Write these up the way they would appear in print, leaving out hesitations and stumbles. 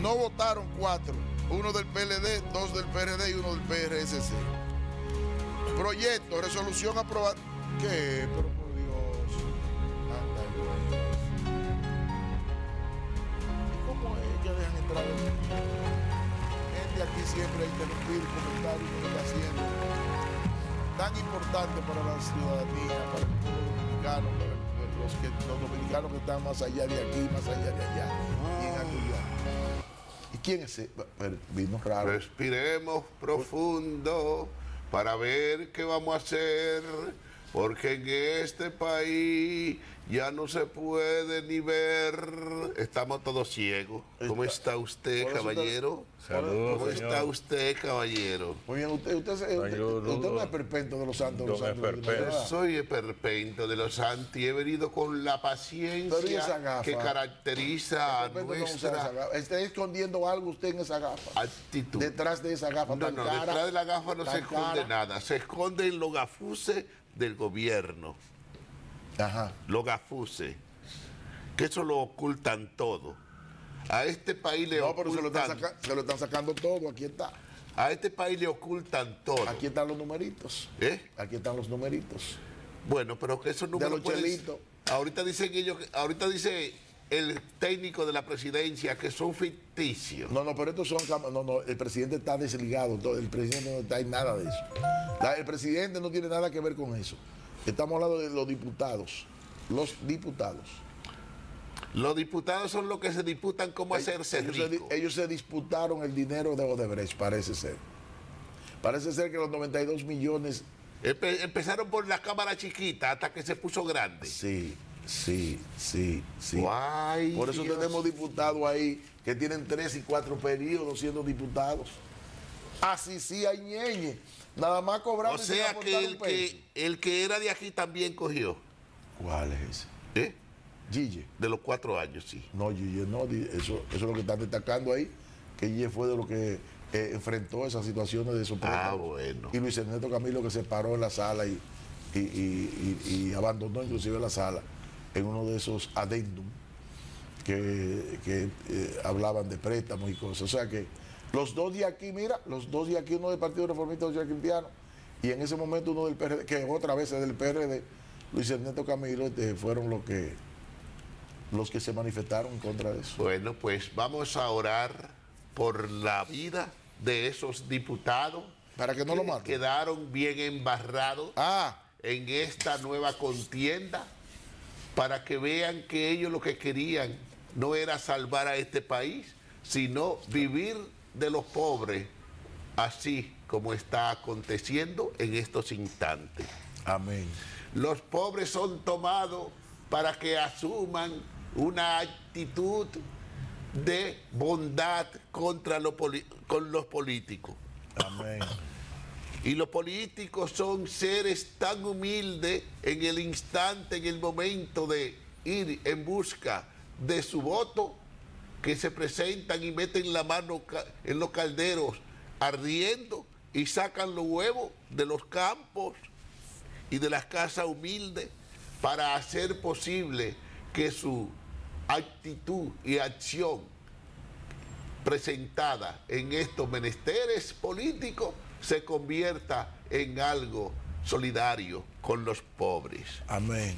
No votaron 4, uno del PLD, 2 del PRD y uno del PRSC. Proyecto, resolución aprobada. ¿Qué? Pero por Dios. Anda, güey. ¿Y cómo es que dejan entrar gente aquí siempre a interrumpir comentarios que está haciendo? Tan importante para la ciudadanía, para el pueblo dominicano, para los dominicanos que están más allá de aquí, más allá de allá, y en aquella. ¿Y quién es ese? Vino raro. Respiremos profundo para ver qué vamos a hacer, porque en este país ya no se puede ni ver. Estamos todos ciegos. ¿Cómo está usted, caballero? Saludos, ¿Cómo señor. está usted, caballero? Muy bien, usted no es perpento de los santos. Yo me esperpento. Yo soy esperpento de los santos y he venido con la Pero ¿y esa paciencia gafa? que caracteriza a Perpento no usa esa nuestra gafa. Está escondiendo algo usted en esa gafa. actitud. Detrás de esa gafa No, tan no, cara. detrás de la gafa no tan se esconde cara. nada. Se esconden los gafuses del gobierno. Ajá. Los gafuses. Que eso lo ocultan todo. A este país le No, pero se lo ocultan. están sacando todo. Aquí está. A este país le ocultan todo. Aquí están los numeritos. ¿Eh? Aquí están los numeritos. Bueno, pero que esos números los pueden- chelitos. Ahorita dicen ellos, ahorita dice el técnico de la presidencia que son ficticios. No, pero estos son. No, el presidente está desligado. El presidente no está en nada de eso. El presidente no tiene nada que ver con eso. Estamos hablando de los diputados. Los diputados. Los diputados son los que se disputan cómo hacerse ricos. Ellos se disputaron el dinero de Odebrecht, parece ser. Parece ser que los 92 millones. Empezaron por la cámara chiquita hasta que se puso grande. Sí. Guay, Por eso Dios. tenemos diputados ahí que tienen 3 y 4 periodos siendo diputados. Así sí hay ñeñe. Nada más cobrando. O y sin sea aportar que un peso. el que era de aquí también cogió. ¿Cuál es ese? ¿Eh? Gille. De los 4 años, sí. No, Gille, no. Eso es lo que están destacando ahí. Que Gille fue de lo que enfrentó esas situaciones de esos Bueno. Y Luis Ernesto Camilo que se paró en la sala y abandonó inclusive la sala en uno de esos adendum que hablaban de préstamos y cosas. O sea que los dos de aquí, mira, los dos de aquí, uno del Partido Reformista Social Cristiano y en ese momento uno del PRD, que otra vez es del PRD, Luis Ernesto Camilo, fueron los que se manifestaron en contra de eso. Bueno, pues vamos a orar por la vida de esos diputados Para que no lo maten. quedaron bien embarrados en esta nueva contienda, para que vean que ellos lo que querían no era salvar a este país, sino vivir de los pobres, así como está aconteciendo en estos instantes. Amén. Los pobres son tomados para que asuman una actitud de bondad con los políticos. Amén. Y los políticos son seres tan humildes en el instante, en el momento de ir en busca de su voto, que se presentan y meten la mano en los calderos ardiendo y sacan los huevos de los campos y de las casas humildes para hacer posible que su actitud y acción presentada en estos menesteres políticos se convierta en algo solidario con los pobres. Amén.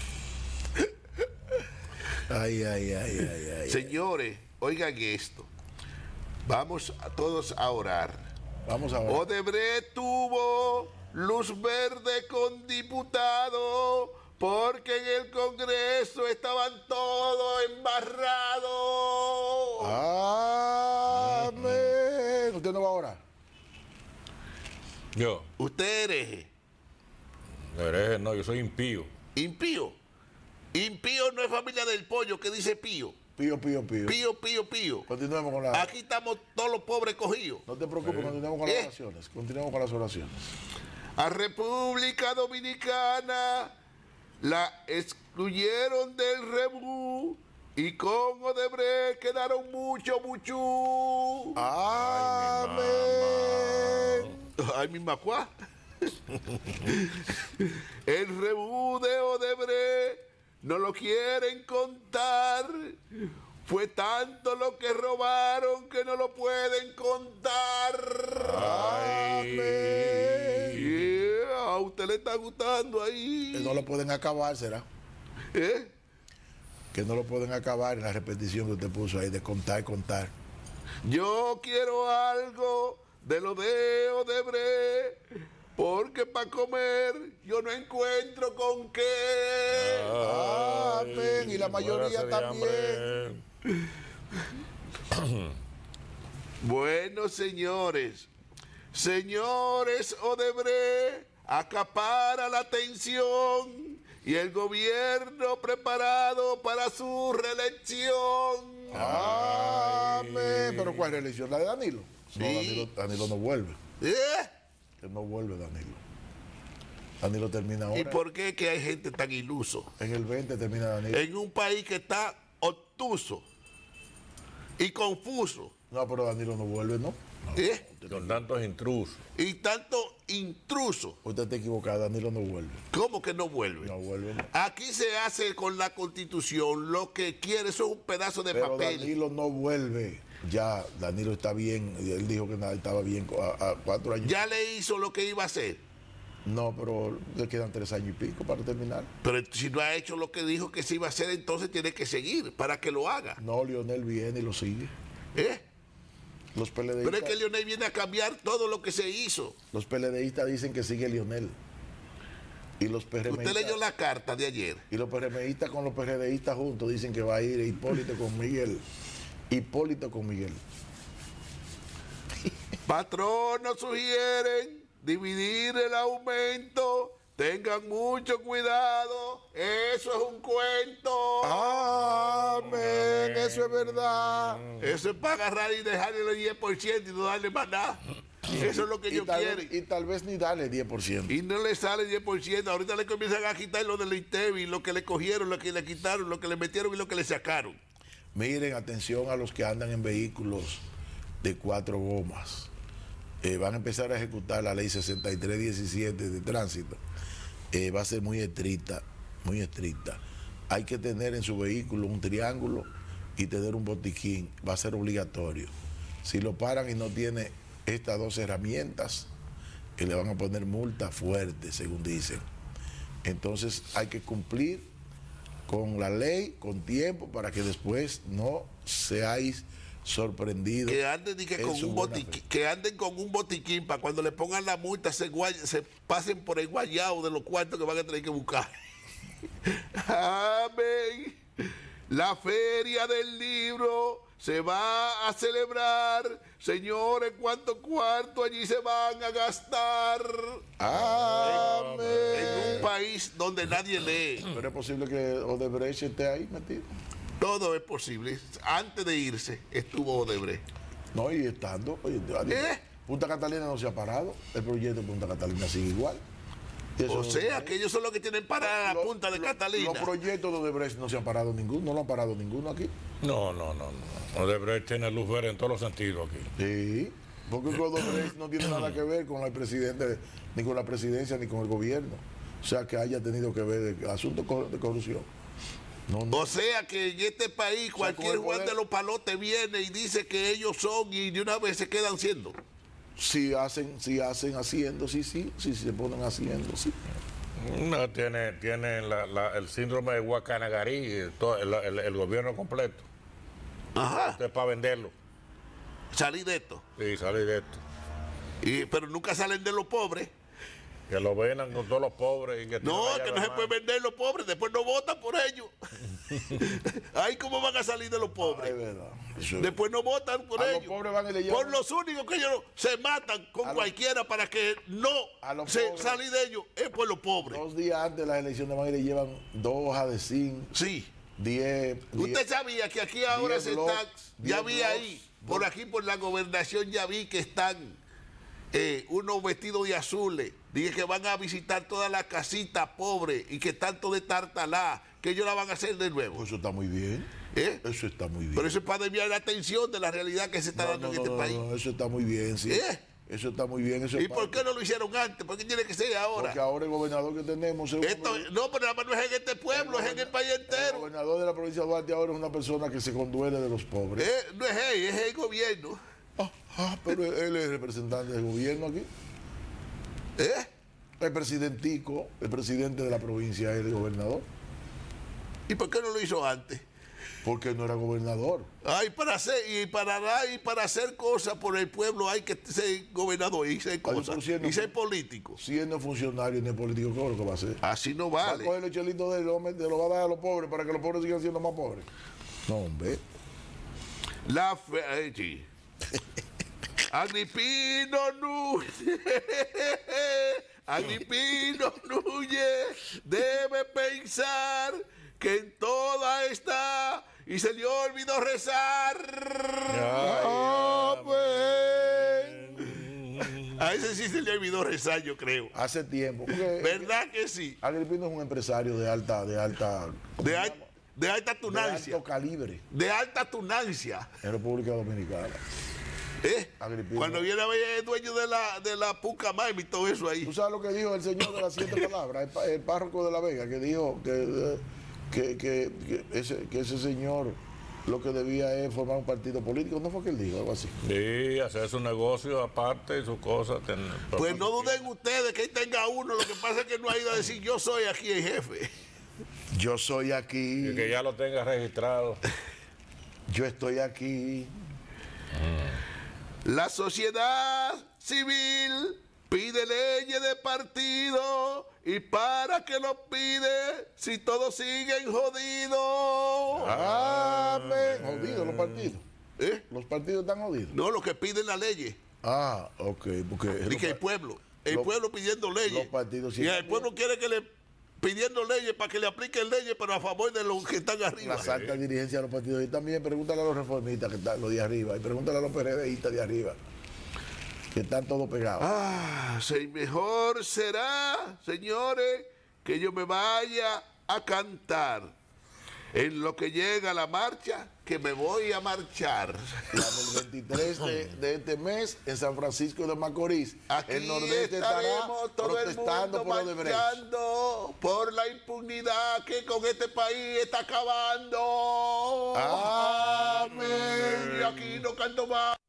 Ay. Señores, oigan esto. Vamos todos a orar. Vamos a ver. Odebrecht tuvo luz verde con diputados porque en el Congreso estaban todos embarrados. Amén. ¿Usted no va a orar? Yo, Usted hereje, hereje, no, yo soy impío. impío. Impío no es familia del pollo que dice pío. Pío. Pío. Continuemos con la... Aquí estamos todos los pobres cogidos. No te preocupes, continuemos con las oraciones. Continuemos con las oraciones. A República Dominicana la excluyeron del Rebú y con Odebrecht quedaron mucho. Amén. Ay, mi macuá. El Rebú de Odebrecht no lo quieren contar. Fue tanto lo que robaron que no lo pueden contar. Ay. A usted le está gustando ahí. Que no lo pueden acabar, ¿será? ¿Eh? Que no lo pueden acabar en la repetición que usted puso ahí de contar, contar. Yo quiero algo de lo de Odebrecht, porque para comer yo no encuentro con qué. Amén. Y la mayoría muérase de también. hambre. Bueno, señores, Odebrecht acapara la atención y el gobierno preparado para su reelección. Amén. Pero ¿cuál reelección? ¿La de Danilo? No, Sí. Danilo no vuelve. ¿Eh? Él no vuelve, Danilo. Danilo termina ahora. ¿Y por qué que hay gente tan iluso? En el 20 termina Danilo. En un país que está obtuso y confuso. No, pero Danilo no vuelve, ¿no? ¿Eh? Con tantos intrusos. Y tanto intruso. Usted está equivocado, Danilo no vuelve. ¿Cómo que no vuelve? No vuelve, no. Aquí se hace con la Constitución lo que quiere, eso es un pedazo de Pero papel. Danilo no vuelve. Ya, Danilo está bien. Él dijo que nada, estaba bien a 4 años. Ya le hizo lo que iba a hacer. No, pero le quedan 3 años y pico para terminar. Pero si no ha hecho lo que dijo que se iba a hacer, entonces tiene que seguir para que lo haga. No, Lionel viene y lo sigue. ¿Eh? Los Pero es PLDistas, que Leonel viene a cambiar todo lo que se hizo. los PLDistas dicen que sigue Lionel. Y los Usted PRMistas, leyó la carta de ayer. y los PRMistas con los PRDistas juntos dicen que va a ir Hipólito con Miguel. Hipólito con Miguel. Patronos sugieren dividir el aumento. Tengan mucho cuidado. Eso es un cuento. Amén, eso es verdad. Eso es para agarrar y dejarle el 10% y no darle más nada. Eso es lo que ellos quieren. Y tal vez ni darle 10%. Y no le sale 10%. Ahorita le comienzan a quitar lo del INTEVI, lo que le cogieron, lo que le quitaron, lo que le metieron y lo que le sacaron. Miren, atención a los que andan en vehículos de 4 gomas. Van a empezar a ejecutar la ley 6317 de tránsito. Va a ser muy estricta, muy estricta. Hay que tener en su vehículo un triángulo y tener un botiquín. Va a ser obligatorio. Si lo paran y no tiene estas 2 herramientas, le van a poner multa fuerte, según dicen. Entonces hay que cumplir con la ley, con tiempo, para que después no seáis sorprendidos. Que anden, y que, en con su un buena botiquín, fe. que anden con un botiquín para cuando le pongan la multa se pasen por el guayao de los cuartos que van a tener que buscar. Amén. La feria del libro se va a celebrar. Señores, ¿cuántos cuartos allí se van a gastar? Amén. En un país donde nadie lee. Pero es posible que Odebrecht esté ahí metido. Todo es posible. Antes de irse estuvo Odebrecht. No, y estando. Oye, Punta Catalina no se ha parado. El proyecto de Punta Catalina sigue igual. Y eso O sea, que ellos son los que tienen para la punta de Catalina. Los proyectos de Odebrecht no se han parado ninguno. No lo han parado ninguno aquí. No. Odebrecht tiene luz verde en todos los sentidos aquí. Sí. Porque Odebrecht no tiene nada que ver con el presidente, ni con la presidencia, ni con el gobierno. O sea, que haya tenido que ver el asunto de corrupción. No. O sea que en este país cualquier con el Juan poder- de los Palotes viene y dice que ellos son y de una vez se quedan siendo. Si hacen haciendo, sí, se ponen haciendo, sí. No, tiene el síndrome de Guacanagarí, el gobierno completo. Ajá. Esto es para venderlo. Salir de esto. Sí, salir de esto. Pero nunca salen de los pobres. Que lo vendan con todos los pobres. Y que No, tienen allá que no la se mano. puede vender los pobres, después no votan por ellos. Ay, ¿cómo van a salir de los Es pobres? verdad. Eso es- Después no votan por A los ellos. pobres van y le llevan- Por los únicos que ellos se matan con A los- cualquiera para que no A los se pobres. salir de ellos es por los pobres. 2 días antes de las elecciones van y le llevan 2 hojas de zinc, Sí. 10. Usted sabía que aquí ahora 10 se blogs, están, 10 ya vi blogs, ahí, por aquí por la gobernación ya vi que están unos vestidos de azules. Dije que van a visitar todas las casitas pobres y que están todo de tartalá, que ellos la van a hacer de nuevo. Eso está muy bien. ¿Eh? Eso está muy bien. Pero eso es para desviar la atención de la realidad que se está dando en este país. Eso está muy bien, sí. Eso está muy bien. Eso ¿Y por qué no lo hicieron antes? ¿Por qué tiene que ser ahora? Porque ahora el gobernador que tenemos es No, pero nada más no es en este pueblo, es en el país el entero. gobernador de la provincia de Duarte ahora es una persona que se conduele de los pobres. No es él, es el gobierno. Pero él es representante del gobierno aquí. El presidentico, el presidente de la provincia es el gobernador. ¿Y por qué no lo hizo antes? Porque no era gobernador. Para hacer cosas por el pueblo hay que ser gobernador y ser cosas. Y ser político. Si él no es funcionario ni es político, ¿qué es lo que va a hacer? Así no Va a vale. coger los chelitos de él, lo va a dar a los pobres para que los pobres sigan siendo más pobres. No, hombre. Sí. Agripino Núñez. Agripino Núñez debe pensar que en toda está y se le olvidó rezar. A ese sí se le olvidó rezar, yo creo. Hace tiempo. ¿Verdad que sí? Agripino es un empresario de alta tunancia. alto calibre De alta tunancia. en República Dominicana. Agripino. Cuando viene a ver el dueño de la Pucamaima y todo eso ahí. ¿Tú sabes lo que dijo el señor de las 7 palabras? El párroco de La Vega, que dijo que ese señor lo que debía es formar un partido político. ¿No fue que él dijo algo así? Sí, hacer su negocio aparte y sus cosas. Pues no duden ustedes que él tenga uno. Lo que pasa es que no ha ido a decir yo soy aquí el jefe. Yo soy aquí. Y que ya lo tenga registrado. Yo estoy aquí. La sociedad civil pide leyes de partido. ¿Y para qué lo pide si todos siguen jodidos? Amén. Jodidos los partidos. Los partidos están jodidos. No, los que piden las leyes. Ok. Porque Y que el pueblo pidiendo leyes. Los partidos y el pueblo quiere que le pidiendo leyes para que le apliquen leyes, pero a favor de los que están arriba. La alta dirigencia de los partidos. Y también pregúntale a los reformistas que están los de arriba. Y pregúntale a los PRDistas de arriba. Que están todos pegados. Mejor será, señores, que yo me vaya a cantar. En lo que llega la marcha, que me voy a marchar. La del 23 de este mes en San Francisco de Macorís. Aquí el Nordeste estará todo protestando el mundo por Odebrecht. marchando por la impunidad que con este país está acabando. Amén. Y aquí no canto más.